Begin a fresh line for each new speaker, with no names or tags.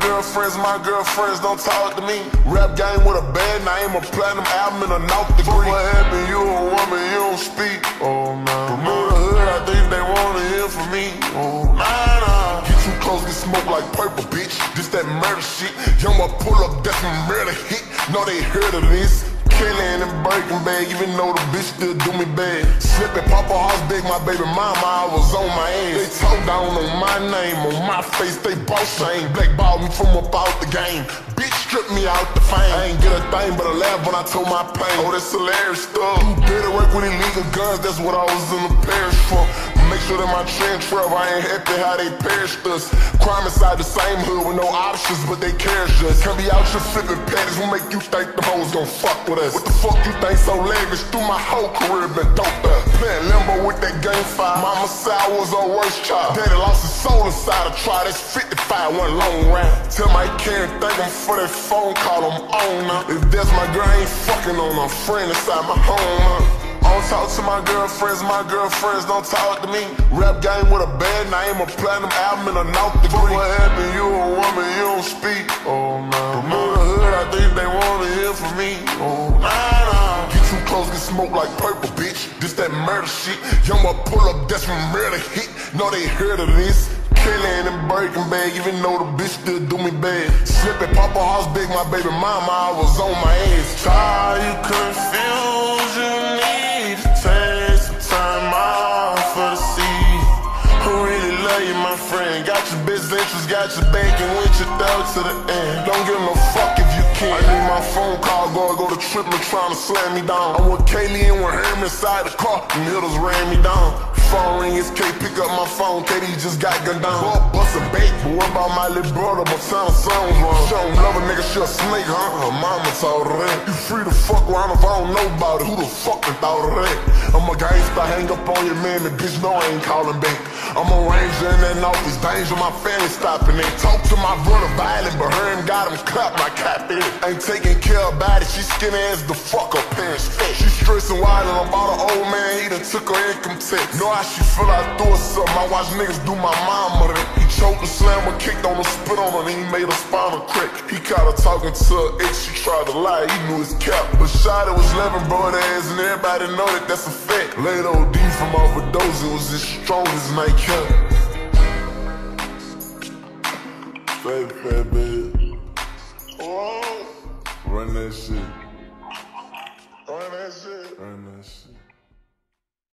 girlfriends don't talk to me. Rap game with a bad name, a platinum album and a naught degree. What happened? You a woman, you don't speak. Oh nah. Remember the hood, I think they wanna hear from me. Oh nah. Get too close, get smoked like purple, bitch. This that murder shit. Youngboy pull up, that's my murder hit. Know they heard of this. Killing and breaking bag, even though the bitch still do me bad. Slipping, Papa House big, my baby mama, I was on my ass. They talk down on my name, on my face, they both same. Blackballed me from up out the game. Bitch stripped me out the fame. I ain't get a thing but a laugh when I told my pain. Oh, that's hilarious stuff. You better work with illegal guns, that's what I was in the parish for. Make sure that my trend travel, I ain't happy how they perished us. Crime inside the same hood with no options, but they carriage us. Can't be out here flipping patties, who make you think the hoes gon' fuck with us? What the fuck you think so lavish? Through my whole career been dope up. Playing limbo with that game fire. Mama said I was her worst child. Daddy lost his soul inside a try. That's 55, one long round. Tell my kid thank him for that phone call, I'm on now. If that's my girl, I ain't fucking on her friend inside my home. I don't talk to my girlfriends don't talk to me. Rap game with a bad name, a platinum album and a naught degree. What happened? You a woman, you don't speak. Oh nah. Remember the hood, I think they wanna hear from me. Oh nah. Get too close, get smoked like purple, bitch. This that murder shit. Youngboy pull up, that's my murder hit. Know they heard of this. Killing and breaking bag, even though the bitch still do me bad. Slipping, Papa House big, my baby mama, I was on my ass. Child, you confused, you need to take some time off for the seed. Who really love you, my friend? Got your best interests, got your back, and went your thug to the end. Don't give no fuck if you can. I need my phone call, go to Triple trying to slam me down. I'm with Kaylee and with him inside the car, and hitters ran me down. Phone ring, it's K, pick up my phone, KD just got gunned down. Boy, bust a bait, but what about my little brother? My son, songs wrong. She don't love a nigga, she a snake, huh? Her mama told her that. You free to fuck around if I don't know about it. Who the fuck done thought of that? I'm a gangster, hang up on your man, the bitch know I ain't calling back. I'm a ranger in that office, danger, my family stopping it. Talk to my brother violent, but her and got him clap my cap in. Ain't taking care about it, she skinny as the fuck, her parents fat. She stressing wild and about an old man, he done took her income tax. Know how she feel, I threw her something, I watch niggas do my mama that. He choked the slammer, kicked on her, spit on her, and he made her spinal crack. He caught her talking to her ex, she tried to lie, he knew his cap. But shot it was 11 brother ass, and everybody know that that's a fact. Laid OD from overdose, it was as strong as nightcap. Fat bitch. Oh. Run that shit. Run that shit. Run that shit.